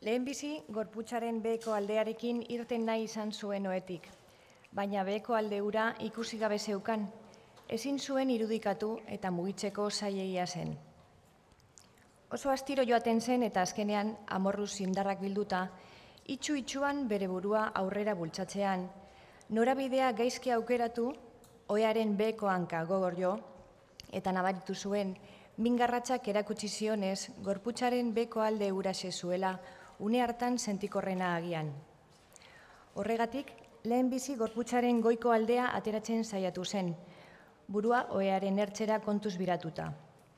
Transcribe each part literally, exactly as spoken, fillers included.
Lehenbizi, gorputzaren beheko aldearekin irten nahi izan zuen oetik, baina beheko alde hura ikusi gabe zeukan, ezin zuen irudikatu eta mugitzeko zailegia zen. Oso astiro joaten zen eta azkenean amorruz indarrak bilduta, itxu-itxuan bere burua aurrera bultzatzean, norabidea gaizki aukeratu, oearen beheko hanka gogor jo, eta nabaritu zuen, mingarratxak erakutsi zionez, gorputzaren beheko alde huraxe zuela, une hartan sentikorrena agian. Horregatik, lehenbizi gorputzaren goiko aldea ateratzen saiatu zen, burua oearen ertzera kontuz biratuta.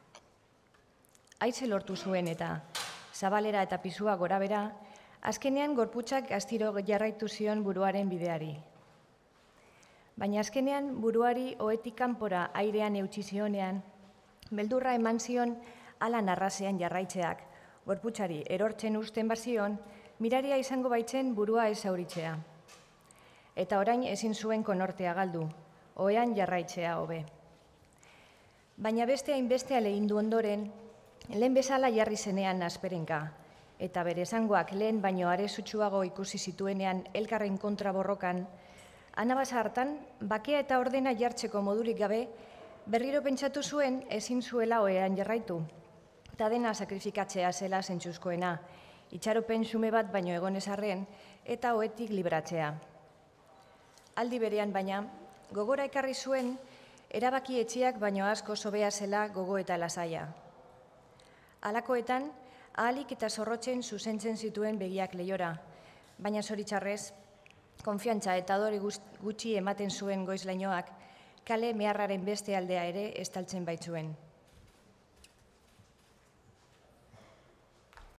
Haize lortu zuen eta, zabalera eta pisua gorabera, azkenean gorputzak astiro jarraitu zion buruaren bideari. Baina azkenean buruari oetik kanpora airean eutsi zionean, beldurra eman zion ala narrazean jarraitzeak, gorputzari erortzen uzten bazion, miraria izango baitzen burua ez zauritzea. Eta orain ezin zuen konortea galdu, oean jarraitzea hobe. Baina beste hainbeste ahalegindu ondoren, lehen bezala jarri zenean asperenka, eta bere esangoak lehen baino are sutsuago ikusi zituenean elkarren kontra borrokan, anabasa hartan, bakea eta ordena jartzeko modurik gabe, berriro pentsatu zuen ezin zuela oean jarraitu, eta dena sakrifikatzea zela zentzuzkoena, itxaropen xume bat baino egonez arren, eta oetik libratzea. Aldi berean baina, gogora ekarri zuen, erabaki etxiak baino asko sobea zela gogo eta lasaia. Halakoetan, ahalik eta zorrotzen zuzentzen zituen begiak lehiora, baina zoritxarrez, konfiantza eta dori gutxi ematen zuen goizlainoak, kale meharraren beste aldea ere estaltzen baitzuen.